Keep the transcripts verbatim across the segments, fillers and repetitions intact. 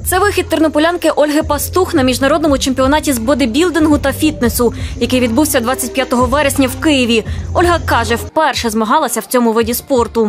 Це вихід тернополянки Ольги Пастух на міжнародному чемпіонаті з бодибілдингу та фітнесу, який відбувся двадцять п'ятого вересня в Києві. Ольга каже, вперше змагалася в цьому виді спорту.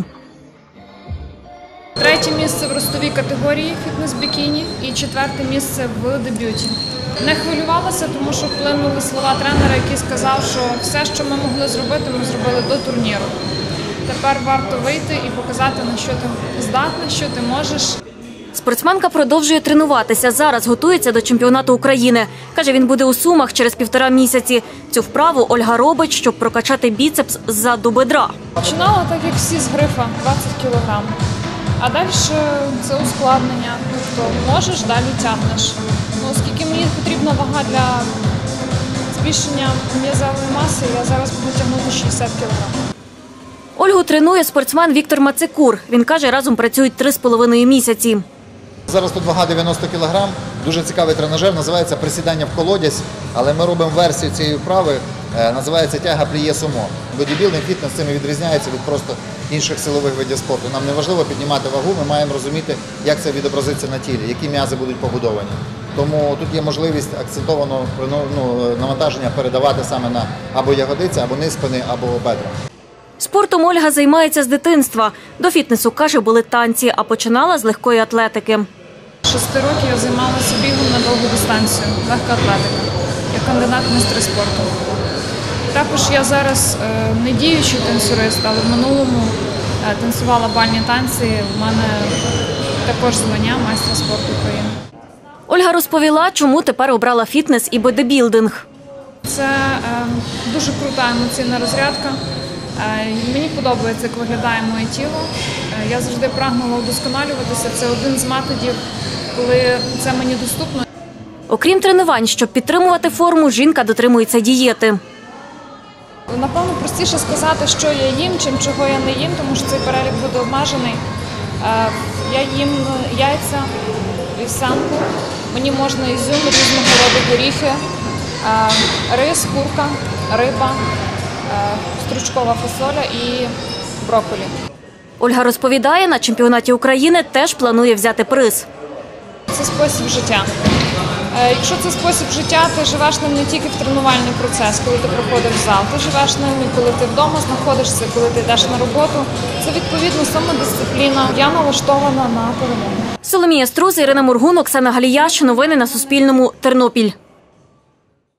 Третє місце в ростовій категорії фітнес-бікіні і четверте місце в дебюті. Не хвилювалася, тому що вплинули слова тренера, який сказав, що все, що ми могли зробити, ми зробили до турніру. Тепер варто вийти і показати, на що ти здатна, що ти можеш. Спортсменка продовжує тренуватися. Зараз готується до чемпіонату України. Каже, він буде у Сумах через півтора місяці. Цю вправу Ольга робить, щоб прокачати біцепс ззаду бедра. Починала так, як всі, з грифа – двадцять кілограм. А далі це ускладнення. Тобто можеш, далі тягнеш. Ну, оскільки мені потрібна вага для збільшення м'язової маси, я зараз буду тягнути шістдесят кілограм. Ольгу тренує спортсмен Віктор Мацикур. Він каже, разом працюють три з половиною місяці. Зараз тут вага дев'яносто кілограм. Дуже цікавий тренажер, називається присідання в колодязь. Але ми робимо версію цієї вправи, називається тяга пліє сумо. Бодібілдинг, фітнес цим відрізняється від просто інших силових видів спорту. Нам не важливо піднімати вагу, ми маємо розуміти, як це відобразиться на тілі, які м'язи будуть побудовані. Тому тут є можливість акцентовано ну, навантаження передавати саме на або ягодиці, або низ спини, або бедра. Спортом Ольга займається з дитинства. До фітнесу, каже, були танці, а починала з легкої атлетики. Шести років я займалася бігом на довгу дистанцію, легка атлетика, як кандидат в майстри спорту. Також я зараз не діючий танцюрист, але в минулому танцювала бальні танці. У мене також звання майстра спорту України. Ольга розповіла, чому тепер обрала фітнес і бодибілдинг. Це дуже крута емоційна розрядка. Мені подобається, як виглядає моє тіло. Я завжди прагнула удосконалюватися. Це один з методів, коли це мені доступно. Окрім тренувань, щоб підтримувати форму, жінка дотримується дієти. Напевно, простіше сказати, що я їм, чим чого я не їм, тому що цей перелік буде обмежений. Я їм яйця, вівсянку, мені можна ізюм, різного роду горіхи, рис, курка, риба, стручкова фасоля і брокколі. Ольга розповідає, на чемпіонаті України теж планує взяти приз. Це спосіб життя. Якщо це спосіб життя, ти живеш ним не тільки в тренувальний процес, коли ти приходиш в зал, ти живеш ним і коли ти вдома знаходишся, коли ти йдеш на роботу. Це, відповідно, самодисципліна. Я налаштована на перемогу. Соломія Струз, Ірина Моргун, Оксана Галіяш. Новини на Суспільному. Тернопіль.